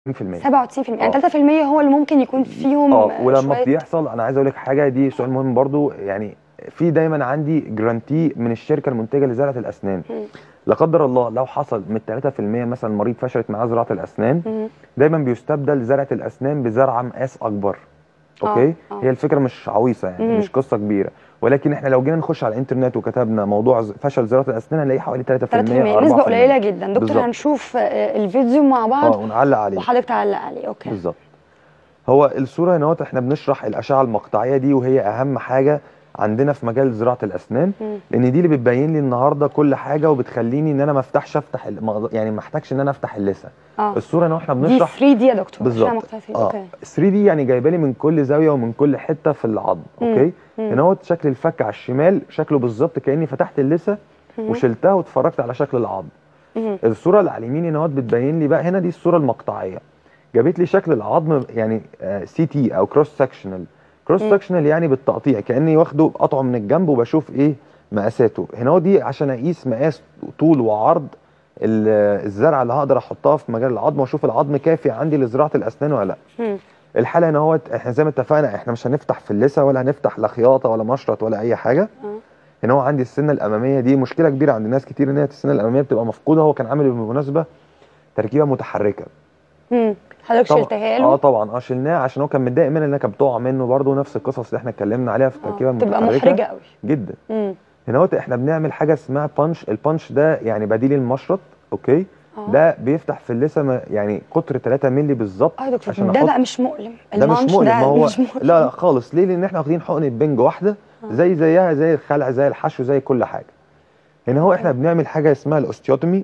97%. يعني 3% هو اللي ممكن يكون فيهم ولما شويه. بيحصل، انا عايز اقول لك حاجه، دي سؤال مهم برضو، يعني في دايما عندي جرانتي من الشركه المنتجه لزراعه الاسنان. لا قدر الله لو حصل من 3% مثلا مريض فشلت معاه زراعه الاسنان، دايما بيستبدل زرعه الاسنان بزرعه مقاس اكبر. اوكي. هي الفكره مش عويصه يعني، مش قصه كبيره، ولكن احنا لو جينا نخش على الانترنت وكتبنا موضوع فشل زراعه الاسنان هنلاقي حوالي 3% 4%. نسبه قليله جدا. دكتور بالزبط. هنشوف الفيديو مع بعض ونعلق عليه وحضرتك تعلق عليه. اوكي. بالظبط. هو الصوره هنا احنا بنشرح الاشعه المقطعيه دي، وهي اهم حاجه عندنا في مجال زراعه الاسنان، لان دي اللي بتبين لي النهارده كل حاجه، وبتخليني ان انا ما افتح يعني ما احتاجش ان انا افتح اللثه. الصوره هنا احنا بنشرح دي 3 دي يا دكتور. بالظبط. 3 دي يعني جايبه لي من كل زاويه ومن كل حته في العظم. اوكي. هنا شكل الفك على الشمال شكله بالظبط كاني فتحت اللثه وشلتها واتفرجت على شكل العظم. الصوره اللي على اليمين هنا بتبين لي بقى، هنا دي الصوره المقطعيه، جابت لي شكل العظم يعني سي تي او كروس سكشنال. كروس سكشنال يعني بالتقطيع، كاني واخده قطعه من الجنب وبشوف ايه مقاساته. هنا دي عشان اقيس مقاس طول وعرض الزرعه اللي هقدر احطها في مجال العظم، واشوف العظم كافي عندي لزراعه الاسنان ولا لا. الحاله هنا احنا زي ما اتفقنا احنا مش هنفتح في اللثه، ولا هنفتح لا خياطه ولا مشرط ولا اي حاجه. هنا عندي السنه الاماميه، دي مشكله كبيره عند ناس كتير، ان هي السنه الاماميه بتبقى مفقوده. هو كان عامل بالمناسبه تركيبه متحركه. حضرتك شلتها له؟ طبعا شلناه عشان هو كان متضايق منها، انها كانت بتقع منه برده، نفس القصص اللي احنا اتكلمنا عليها في التركيبه المتحركه. تبقى محرجه قوي جدا. هنا احنا بنعمل حاجه اسمها بانش. البانش ده يعني بديل المشرط. اوكي. ده بيفتح في اللثه يعني قطر 3 مللي بالظبط. عشان ده بقى مش مؤلم. ده مش مؤلم. ما هو مش مؤلم. لا خالص. ليه؟ لان احنا واخدين حقنه بنج واحده زيها زي الخلع زي الحشو زي كل حاجه. هنا احنا بنعمل حاجه اسمها الاوستيوتومي.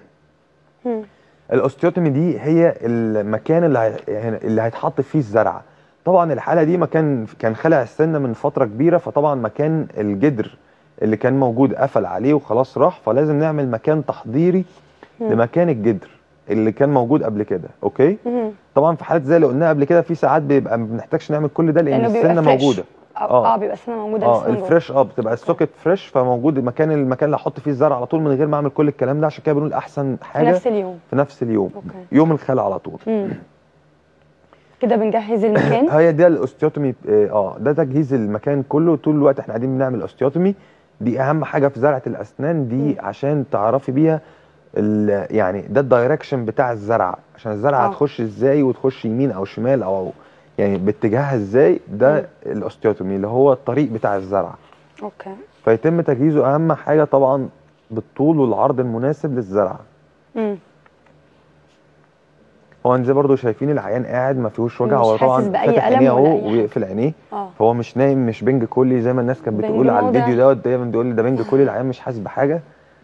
الاوستيوتومي دي هي المكان اللي هيتحط فيه الزرعه. طبعا الحاله دي كان خلع السنه من فتره كبيره، فطبعا مكان الجدر اللي كان موجود قفل عليه وخلاص راح، فلازم نعمل مكان تحضيري لمكان الجدر اللي كان موجود قبل كده. اوكي. طبعا في حالات زي اللي قلناها قبل كده، في ساعات بيبقى ما بنحتاجش نعمل كل ده لان السنه موجوده. بيبقى السنه موجوده. الفريش بتبقى السوكت فريش، فموجود المكان اللي احط فيه الزرع على طول من غير ما اعمل كل الكلام ده. عشان كده بنقول احسن حاجه في نفس اليوم. يوم الخلع على طول. كده بنجهز المكان. هي ده الاوستيوتومي. ده تجهيز المكان كله. طول الوقت احنا قاعدين بنعمل اوستيوتومي. دي اهم حاجه في زرعه الاسنان دي، عشان تعرفي بيها يعني ده الدايركشن بتاع الزرعه، عشان الزرعه هتخش ازاي وتخش يمين او شمال او يعني باتجاهها ازاي. ده الاوستيوتومي اللي هو الطريق بتاع الزرعه. اوكي. فيتم تجهيزه اهم حاجه طبعا بالطول والعرض المناسب للزرعه. هو انت برضو شايفين العيان قاعد ما فيهوش وجع، هو طبعا فاتح عينيه اهو ويقفل عينيه. فهو مش نايم، مش بنج كلي زي ما الناس كانت بتقول على الفيديو دايما بيقول لي ده بنج كلي، العيان مش حاسس بحاجه.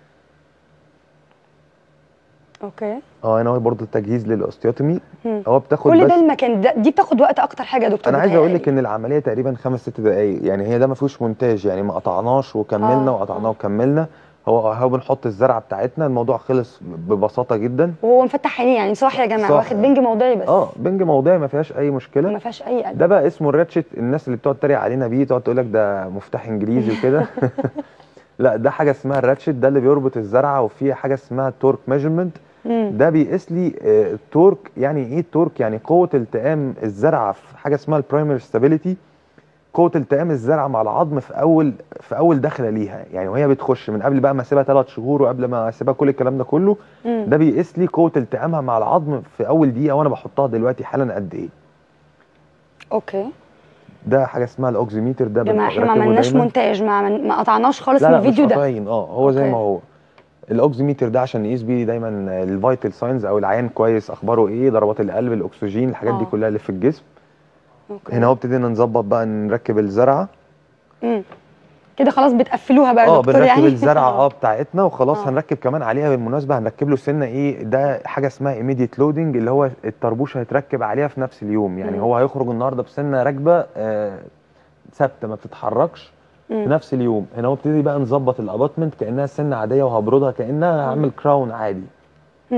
اوكي. هنا هو برضه التجهيز للاوستيوتومي. هو بتاخد كل ده المكان دي بتاخد وقت اكتر حاجه يا دكتور؟ انا عايز اقول لك ان العمليه تقريبا 5-6 دقائق، يعني هي ده ما فيهوش مونتاج، يعني ما قطعناش وكملنا وقطعناه وكملنا. هو بنحط الزرعه بتاعتنا، الموضوع خلص ببساطه جدا. وهو مفتح عينيه يعني صح يا جماعه؟ واخد بنج موضعي بس. بنج موضعي ما فيهاش اي مشكله، ما فيهاش اي قلب. ده بقى اسمه الراتشت. الناس اللي بتقعد تتريق علينا بيه تقعد تقول لك ده مفتاح انجليزي وكده. لا، ده حاجه اسمها الراتشت، ده اللي بيربط الزرعه، وفي حاجه اسمها تورك ميجرمنت. ده بيقيس لي التورك. يعني ايه التورك؟ يعني قوه التئام الزرعه في حاجه اسمها البرايمري ستابيليتي، قوه التئام الزرعه مع العظم في اول دخله ليها، يعني وهي بتخش من قبل بقى ما اسيبها 3 شهور وقبل ما اسيبها كل الكلام ده كله. ده بيقيس لي قوه التئامها مع العظم في اول دقيقه وانا بحطها دلوقتي حالا قد ايه. اوكي. ده حاجه اسمها الاوكسيميتر. ده جماعه احنا ما عملناش مونتاج، ما قطعناش خالص من الفيديو ده. لا مش قاطعين. هو زي ما هو. الاوكسيميتر ده عشان نقيس بيه دايما الفيتال ساينز، او العيان كويس اخباره ايه، ضربات القلب، الاكسجين، الحاجات دي كلها اللي في الجسم. هنا ابتدينا نظبط بقى، نركب الزرعه. كده خلاص بتقفلوها بقى يا دكتور؟ بنركب يعني الزرعه بتاعتنا وخلاص. هنركب كمان عليها بالمناسبه، هنركب له سنه ايه، ده حاجه اسمها ايميديت لودنج، اللي هو الطربوش هيتركب عليها في نفس اليوم. يعني هو هيخرج النهارده بسنه راكبه ثابته ما بتتحركش في نفس اليوم. هنا ابتدي بقى نظبط الاباتمنت كانها سنه عاديه، وهبردها كانها هعمل كراون عادي.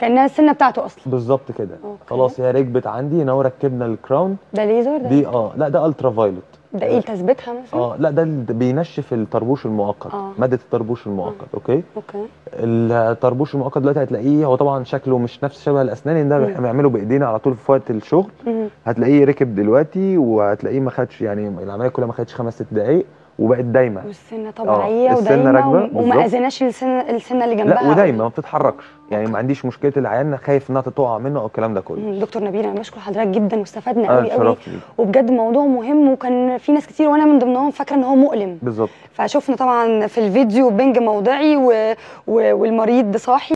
كانها السنه بتاعته اصلا. بالظبط كده. أوكي. خلاص هي ركبت عندي هنا وركبنا الكراون. ده ليزر ده؟ دي لا ده الترا فايلوت. ده ايه تثبيتها مثلا؟ لا ده بينشف الطربوش المؤقت. ماده الطربوش المؤقت. اوكي. الطربوش المؤقت دلوقتي هتلاقيه هو طبعا شكله مش نفس شبه الاسنان، ده احنا بنعمله بايدينا على طول في وقت الشغل. هتلاقيه ركب دلوقتي وهتلاقيه ما خدش، يعني العمليه كلها ما خدتش 5 6 دقائق وبقت دايمه. والسنه طبيعيه ودايمه وما اذيناش السنه اللي جنبها. لا ودايما ما بتتحركش، يعني ما عنديش مشكله العيان خايف انها تقع منه او الكلام ده كله. دكتور نبيل انا بشكر حضرتك جدا واستفدنا قوي وبجد موضوع مهم، وكان في ناس كتير وانا من ضمنهم فاكره ان هو مؤلم. بالظبط. فشفنا طبعا في الفيديو بنج موضعي والمريض صاحي.